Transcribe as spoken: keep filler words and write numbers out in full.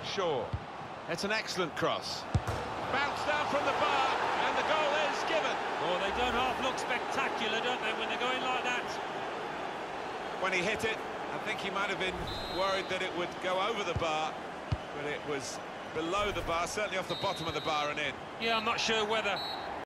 Shaw. It's an excellent cross. Bounced down from the bar, and the goal is given. Oh, they don't half look spectacular, don't they, when they're going like that? When he hit it, I think he might have been worried that it would go over the bar, but it was below the bar, certainly off the bottom of the bar and in. Yeah, I'm not sure whether